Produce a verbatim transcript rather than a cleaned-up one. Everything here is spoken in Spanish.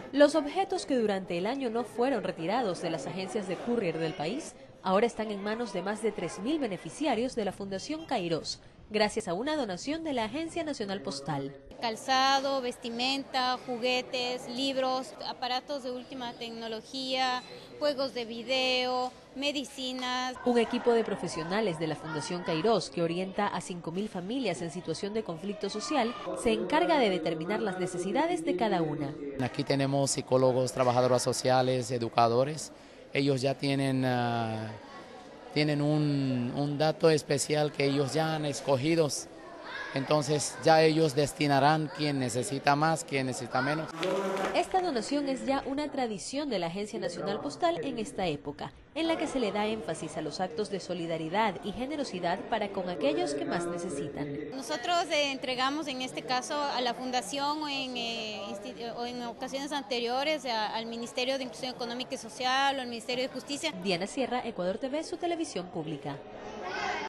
Los objetos que durante el año no fueron retirados de las agencias de courier del país ahora están en manos de más de tres mil beneficiarios de la Fundación Kairos, gracias a una donación de la Agencia Nacional Postal. Calzado, vestimenta, juguetes, libros, aparatos de última tecnología, juegos de video, medicinas. Un equipo de profesionales de la Fundación Kairos, que orienta a cinco mil familias en situación de conflicto social, se encarga de determinar las necesidades de cada una. Aquí tenemos psicólogos, trabajadoras sociales, educadores. Ellos ya tienen, uh, tienen un, un dato especial que ellos ya han escogido. Entonces ya ellos destinarán quién necesita más, quién necesita menos. Esta donación es ya una tradición de la Agencia Nacional Postal en esta época, en la que se le da énfasis a los actos de solidaridad y generosidad para con aquellos que más necesitan. Nosotros eh, entregamos en este caso a la Fundación o en, eh, o en ocasiones anteriores a, al Ministerio de Inclusión Económica y Social o al Ministerio de Justicia. Diana Sierra, Ecuador T V, su televisión pública.